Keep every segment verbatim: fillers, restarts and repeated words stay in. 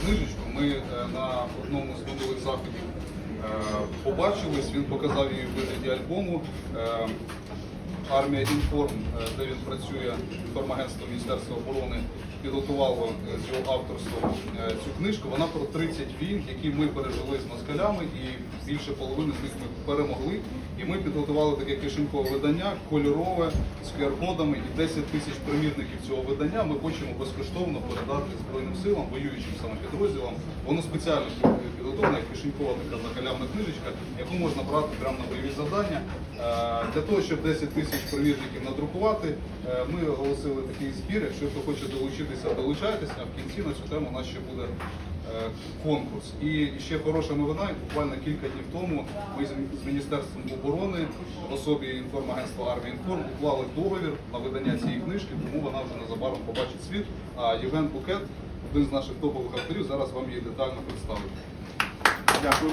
книжечку. Ми на одному з минулих заходів побачились, він показав її в вигляді альбому. Армія Інформ, де він працює, інформагентство Міністерства оборони, підготувало з його авторством цю книжку. Вона про тридцять війн, які ми пережили з москалями, і більше половини з них ми перемогли. І ми підготували таке кишенькове видання, кольорове, з кю ар-кодами, і десять тисяч примірників цього видання ми хочемо безкоштовно передати Збройним силам, воюючим саме підрозділам. Воно спеціально підготовлена, як кишенькова така закалявна книжечка, яку можна брати прямо на бойові завдання. Для того, щоб десять тисяч примірників надрукувати, ми оголосили такий збір. Якщо хто хоче долучитися, долучайтеся. В кінці на цю тему у нас ще буде конкурс. І ще хороша новина, буквально кілька днів тому ми з Міністерством оборони в особі інформагентства Армія Інформ уклали договір на видання цієї книжки, тому вона вже незабаром побачить світ. А Євген Букет, один з наших топових авторів, зараз вам її детально представить. Дякую.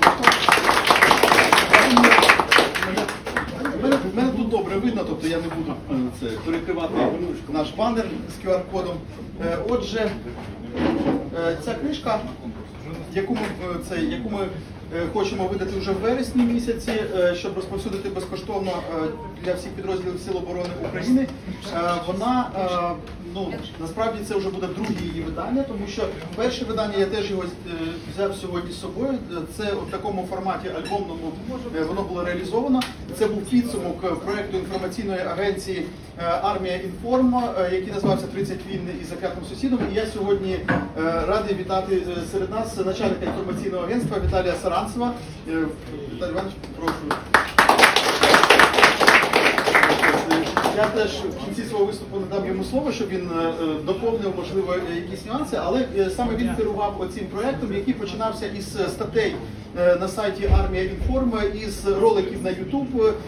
У мене тут добре видно, тобто я не буду це, перекривати наш банер з кю ар-кодом. Отже, ця книжка, яку ми, це, яку ми хочемо видати вже в вересні місяці, щоб розповсюдити безкоштовно для всіх підрозділів Сил оборони України, вона, ну, насправді це вже буде друге її видання, тому що перше видання, я теж його взяв сьогодні з собою, це в такому форматі альбомному, воно було реалізовано. Це був підсумок проєкту інформаційної агенції Армія Інформ, який називався тридцять війн із заклятим сусідом. І я сьогодні радий вітати серед нас начальника інформаційного агентства Віталія Саранцева. Віталій Іванович, прошу. Я теж в кінці свого виступу надам йому слово, щоб він доповнив, можливо, якісь нюанси, але саме він керував оцим проєктом, який починався із статей на сайті Армія Інформ, із роликів на ютуб.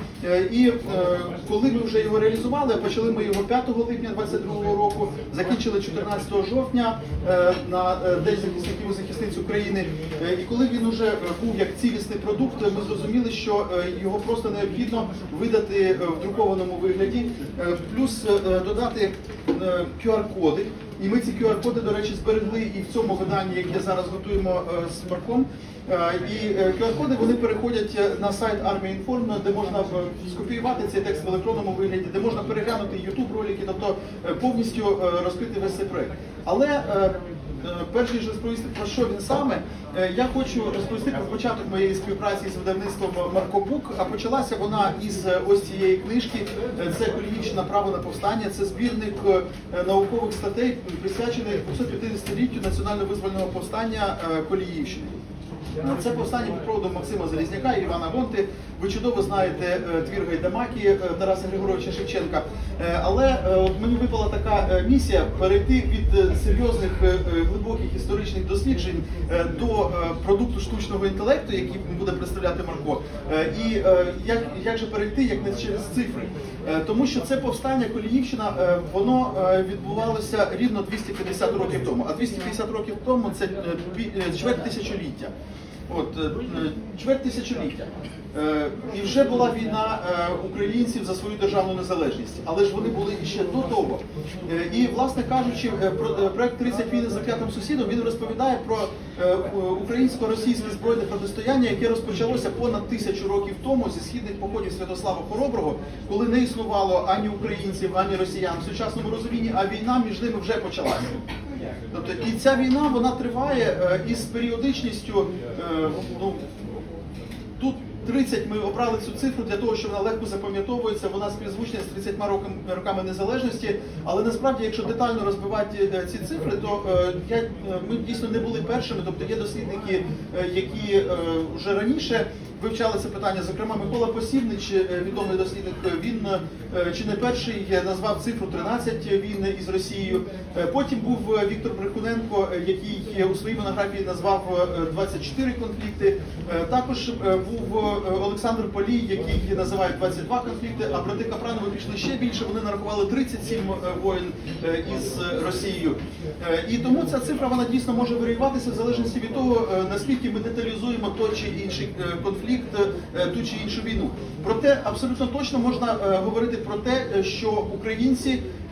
І коли ми вже його реалізували, почали ми його п'ятого липня двадцять другого року, закінчили чотирнадцятого жовтня на День захисників і захисниць України. І коли він вже був як цілісний продукт, ми зрозуміли, що його просто необхідно видати в друкованому вигляді, плюс додати кю ар-коди. І ми ці кю ар-коди, до речі, зберегли і в цьому виданні, яке зараз готуємо з Марком. І кю ар-коди, вони переходять на сайт Армія Інформ, де можна скопіювати цей текст в електронному вигляді, де можна переглянути ютуб-ролики, тобто повністю розкрити весь цей проєкт. Але перш ніж розповісти, про що він саме, я хочу розповісти про початок моєї співпраці з видавництвом Маркобук, а почалася вона із ось цієї книжки. Це «Коліївщина. Право на повстання». Це збірник наукових статей, присвячений двохсотп'ятдесятиліттю національно-визвольного повстання Коліївщини. Це повстання під проводом Максима Залізняка і Івана Гонти. Ви чудово знаєте твір Гайдамаки Тараса Григоровича Шевченка. Але от мені випала така місія перейти від серйозних глибоких історичних досліджень до продукту штучного інтелекту, який буде представляти Марко. І як, як же перейти, як не через цифри? Тому що це повстання Коліївщина, воно відбувалося рівно двісті п'ятдесят років тому. А двісті п'ятдесят років тому це чверть тисячоліття. От, чверть тисячоліття. І вже була війна українців за свою державну незалежність, але ж вони були іще до того. І, власне кажучи, проект «тридцять війн із заклятим сусідом», він розповідає про українсько-російське збройне протистояння, яке розпочалося понад тисячу років тому зі східних походів Святослава Хороброго, коли не існувало ані українців, ані росіян в сучасному розумінні, а війна між ними вже почалася. Тобто, і ця війна, вона триває із періодичністю, ну, тут тридцять, ми обрали цю цифру для того, щоб вона легко запам'ятовується, вона співзвучна з тридцятьма роками незалежності, але насправді, якщо детально розбивати ці цифри, то я, ми дійсно не були першими, тобто є дослідники, які вже раніше вивчали це питання, зокрема Микола Посівнич, відомий дослідник, він чи не перший назвав цифру тринадцять війн із Росією. Потім був Віктор Брехуненко, який у своїй монографії назвав двадцять чотири конфлікти. Також був Олександр Полій, який називає двадцять два конфлікти, а брати Капранови пішли ще більше, вони нарахували тридцять сім воєн із Росією. І тому ця цифра, вона дійсно може варіюватися в залежності від того, наскільки ми деталізуємо той чи інший конфлікт, ту чи іншу війну. Проте абсолютно точно можна говорити про те, що українці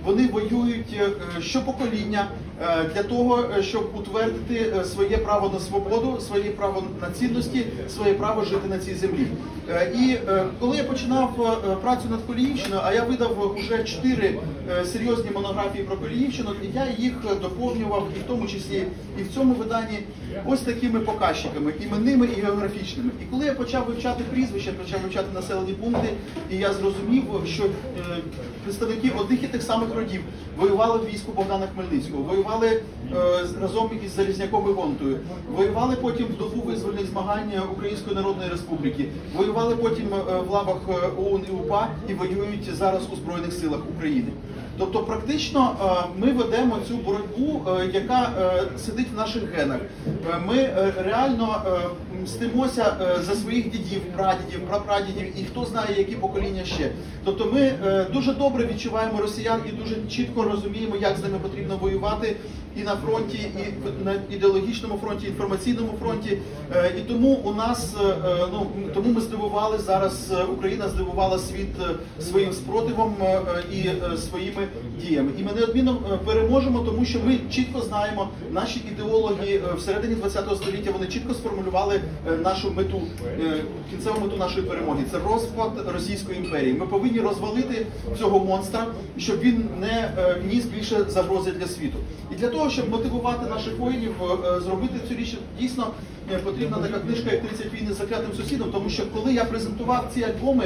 вони воюють щопокоління для того, щоб утвердити своє право на свободу, своє право на цінності, своє право жити на цій землі. І коли я починав працю над Коліївщиною, а я видав вже чотири серйозні монографії про Коліївщину, я їх доповнював, і в тому числі і в цьому виданні, ось такими показчиками, іменними і географічними. І коли я почав вивчати прізвища, почав вивчати населені пункти, і я зрозумів, що представники одних і тих самих родів воювали в війську Богдана Хмельницького, воювали разом із Залізняком і Гонтою, воювали потім в добу визвольних змагань Української Народної Республіки, воювали потім в лавах ОУН і УПА і воюють зараз у Збройних силах України. Тобто практично ми ведемо цю боротьбу, яка сидить в наших генах. Ми реально мстимося за своїх дідів, прадідів, прапрадідів і хто знає, які покоління ще. Тобто ми дуже добре відчуваємо росіян і дуже чітко розуміємо, як з ними потрібно воювати і на фронті, і на ідеологічному фронті, і інформаційному фронті. І тому у нас, ну, тому ми здивували зараз, Україна здивувала світ своїм спротивом і своїми діями. І ми неодмінно переможемо, тому що ми чітко знаємо, наші ідеологи всередині ХХ століття, вони чітко сформулювали нашу мету, кінцеву мету нашої перемоги. Це розпад Російської імперії. Ми повинні розвалити цього монстра, щоб він не ніс більше загрози для світу. І для того, щоб мотивувати наших воїнів зробити цю річ, дійсно потрібна така книжка, як тридцять війн із заклятим сусідом, тому що коли я презентував ці альбоми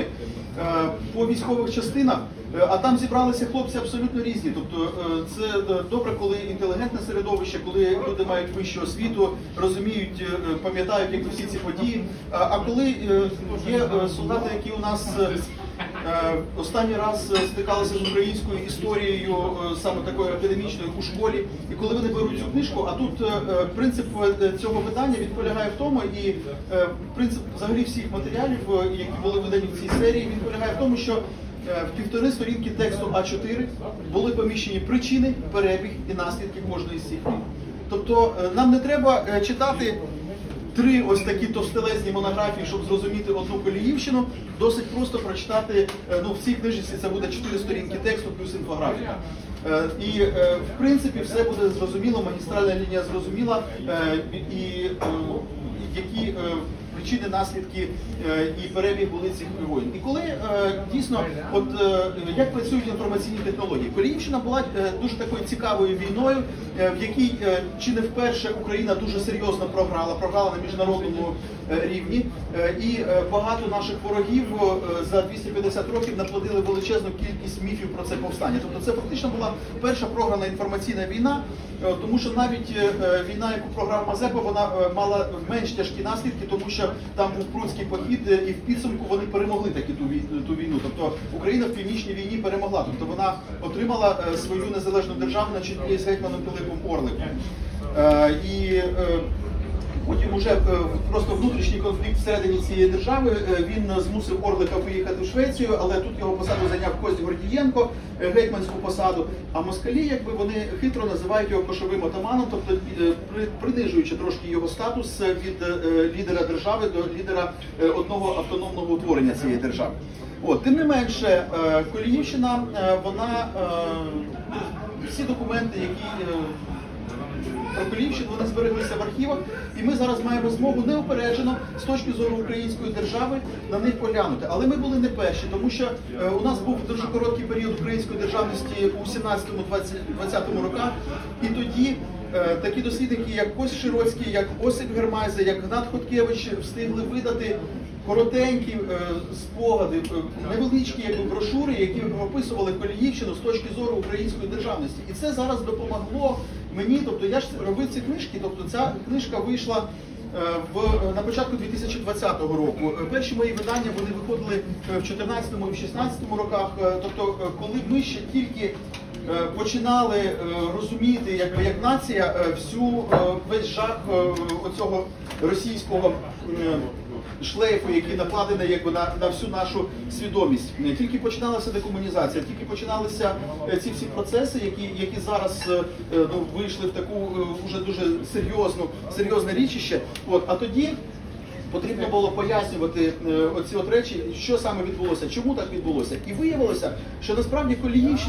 по військових частинах, а там зібралися хлопці абсолютно різні. Тобто це добре, коли інтелігентне середовище, коли люди мають вищу освіту, розуміють, пам'ятають, як всі ці події. А коли є солдати, які у нас останній раз стикалися з українською історією, саме такою академічною, у школі, і коли вони беруть цю книжку, а тут принцип цього видання він полягає в тому, і принцип взагалі всіх матеріалів, які були видані в цій серії, він полягає в тому, що в півтори сторінки тексту А чотири були поміщені причини, перебіг і наслідки кожної з цих війн. Тобто нам не треба читати три ось такі товстелезні монографії, щоб зрозуміти одну Коліївщину. Досить просто прочитати, ну в цій книжці це буде чотири сторінки тексту плюс інфографія. І в принципі все буде зрозуміло, магістральна лінія зрозуміла, і які причини, наслідки і перебіг були цих воїн. І коли дійсно, от як працюють інформаційні технології, Коліївщина була дуже такою цікавою війною, в якій чи не вперше Україна дуже серйозно програла, програла на міжнародному рівні, і багато наших ворогів за двісті п'ятдесят років наплодили величезну кількість міфів про це повстання. Тобто це фактично була перша програна інформаційна війна, тому що навіть війна, яку програв Мазепа, вона мала менш тяжкі наслідки, тому що там був Прудський похід, і в підсумку вони перемогли таки ту, ту війну. Тобто Україна в Північній війні перемогла. Тобто вона отримала свою незалежну державу на чолі з гетьманом Пилипом Орликом. І потім уже просто внутрішній конфлікт всередині цієї держави, він змусив Орлика поїхати в Швецію, але тут його посаду зайняв Кость Гордієнко, гетьманську посаду. А москалі, якби вони хитро називають його кошовим отаманом, тобто принижуючи трошки його статус від лідера держави до лідера одного автономного утворення цієї держави. От, тим не менше, Коліївщина, вона, всі документи, які про Коліївщину, вони збереглися в архівах, і ми зараз маємо змогу неупереджено з точки зору української держави на них поглянути. Але ми були не перші, тому що е, у нас був дуже короткий період української державності у сімнадцятому-двадцятому роках, і тоді е, такі дослідники, як Кось Широцький, як Осип Гермайзе, як Гнат Хоткевич встигли видати коротенькі е, спогади, невеличкі якби, брошури, які описували Коліївщину з точки зору української державності. І це зараз допомогло мені, тобто я ж робив ці книжки, тобто ця книжка вийшла е, в, на початку дві тисячі двадцятого року. Перші мої видання, вони виходили в чотирнадцятому і в шістнадцятому роках, тобто коли ми ще тільки починали розуміти, якби, як нація, всю, весь жах оцього російського шлейфу, який накладений якби, на, на всю нашу свідомість. Тільки починалася декомунізація, тільки починалися ці всі процеси, які, які зараз ну, вийшли в таку вже дуже серйозну, серйозне річище. От, а тоді потрібно було пояснювати оці от речі, що саме відбулося, чому так відбулося. І виявилося, що насправді Коліївщина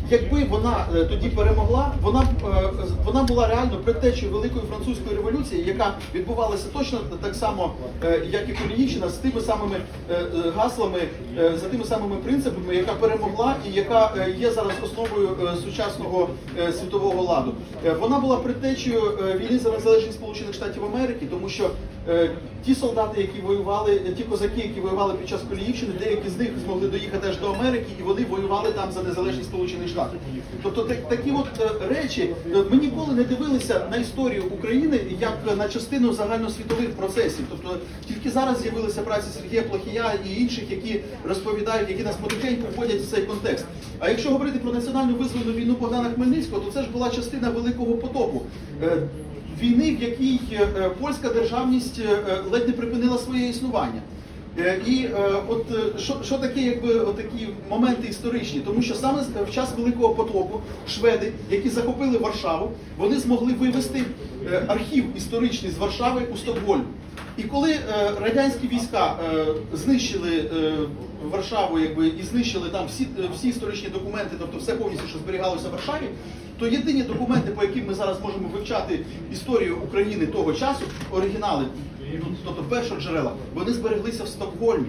якби вона е, тоді перемогла, вона, е, вона була реально предтечею Великої Французької революції, яка відбувалася точно так само, е, як і Коліївщина, з тими самими е, е, гаслами, е, за тими самими принципами, яка перемогла і яка е, є зараз основою е, сучасного е, світового ладу. Е, вона була предтечею е, війни за незалежність Сполучених Штатів Америки, тому що е, ті солдати, які воювали, ті козаки, які воювали під час Коліївщини, деякі з них змогли доїхати аж до Америки, і вони воювали там за незалежність Сполучених Штатів. Тобто так, такі от е, речі, е, ми ніколи не дивилися на історію України як на частину загальносвітових процесів. Тобто тільки зараз з'явилися праці Сергія Плохія і інших, які розповідають, які нас потихеньку вводять в цей контекст. А якщо говорити про національну визвольну війну Богдана Хмельницького, то це ж була частина Великого потопу. Е, Війни, в якій е, польська державність е, ледь не припинила своє існування. Е, і е, от е, що, що таке, якби, такі моменти історичні? Тому що саме в час Великого потопу шведи, які захопили Варшаву, вони змогли вивести е, архів історичний з Варшави у Стокгольм. І коли е, радянські війська е, знищили е, Варшаву, якби, і знищили там всі, всі історичні документи, тобто все повністю, що зберігалося в Варшаві, то єдині документи, по яким ми зараз можемо вивчати історію України того часу, оригінали, тобто першоджерела, вони збереглися в Стокгольмі.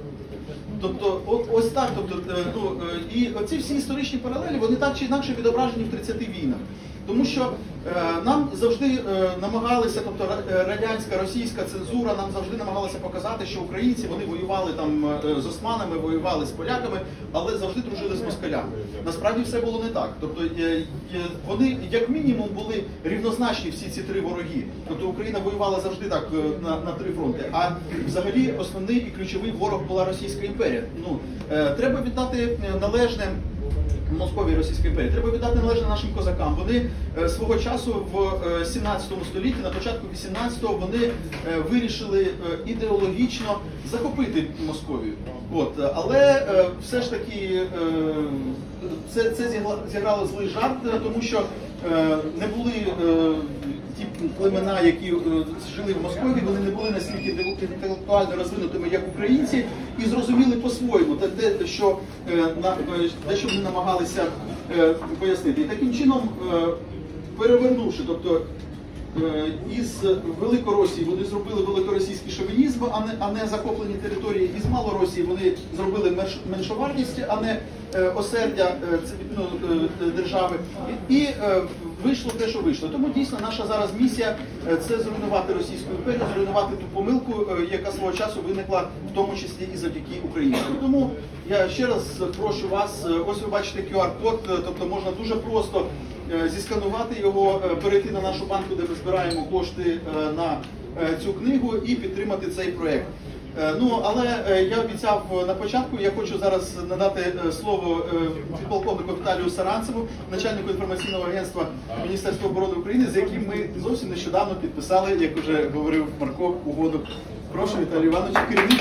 Тобто, от, ось так, тобто, е, ну, е, і ці всі історичні паралелі, вони так чи інакше відображені в тридцяти війнах. Тому що е, нам завжди е, намагалися, тобто радянська, російська цензура нам завжди намагалася показати, що українці, вони воювали там е, з османами, воювали з поляками, але завжди дружили з москалями. Насправді все було не так. Тобто е, е, вони, як мінімум, були рівнозначні всі ці три вороги. Тобто Україна воювала завжди так е, на, на три фронти. А взагалі основний і ключовий ворог була Російська імперія. Ну, е, треба віддати належне Московії і Російської імперії. Треба віддати належне нашим козакам. Вони е, свого часу в е, сімнадцятому столітті, на початку вісімнадцятого, вони е, вирішили е, ідеологічно захопити Московію. От. Але е, все ж таки е, це, це зіграло злий жарт, тому що е, не були е, ті племена, які е, жили в Москві, вони не були настільки інтелектуально розвинутими, як українці, і зрозуміли по-своєму те, що е, на, те, що вони намагалися е, пояснити. І таким чином, е, перевернувши, тобто е, із Великоросії вони зробили великоросійський шовінізм, а не, а не захоплені території, із Малоросії вони зробили менш, меншовартість, а не е, осердя е, ну, е, держави. І, і е, вийшло те, що вийшло. Тому дійсно наша зараз місія – це зруйнувати Російську імперію, зруйнувати ту помилку, яка свого часу виникла, в тому числі і завдяки українцям. Тому я ще раз прошу вас, ось ви бачите ку ар код, тобто можна дуже просто зісканувати його, перейти на нашу банку, де ми збираємо кошти на цю книгу і підтримати цей проєкт. Ну, але я обіцяв на початку, я хочу зараз надати слово підполковнику Віталію Саранцеву, начальнику інформаційного агентства Міністерства оборони України, з яким ми зовсім нещодавно підписали, як вже говорив Марко, угоду. Прошу, Віталій Іванович, керівник.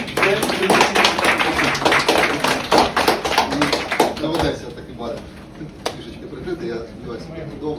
Доведеться таки бар трішечки прикрити, я сподіваюся, буде довго.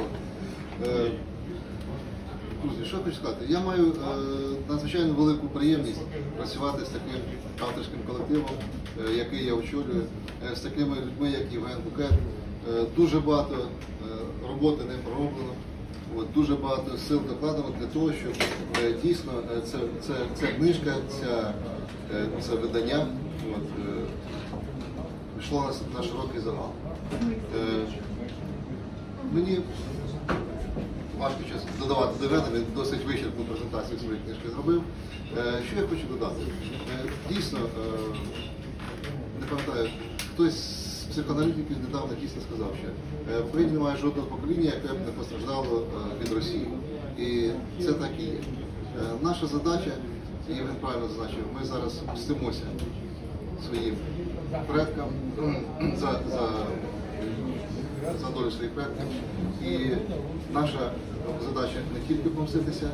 Друзі, що хочу сказати? Я маю е, надзвичайно велику приємність працювати з таким авторським колективом, е, який я очолюю, е, з такими людьми, як Євген Букет. Е, дуже багато е, роботи ним пророблено, от, дуже багато сил докладено для того, щоб е, дійсно е, це, це, ця книжка, ця, е, це видання от, е, йшло на, на широкий загал. Е, мені важко час додавати до мене, він досить вичерпну презентацію своєї книжки зробив. Що я хочу додати? Dійсно, не пам'ятаю, хтось з психоаналітиків недавно дійсно сказав, що в Україні немає жодного покоління, яке б не постраждало від Росії. І це так і є. Наша задача, і він правильно зазначив, ми зараз мстимося своїм предкам за, за за долю своїх предків. І наша задача не тільки помститися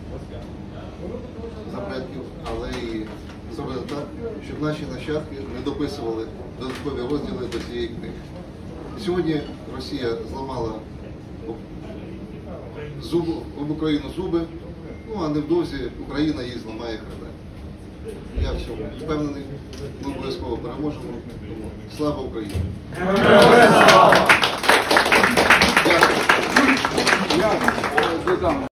за предків, але і зробити так, щоб наші нащадки не дописували додаткові розділи до цієї книги. Сьогодні Росія зламала зуби, об Україну зуби, ну а невдовзі Україна її зламає хребет. Я в цьому впевнений, ми обов'язково переможемо. Слава Україні! Богданович.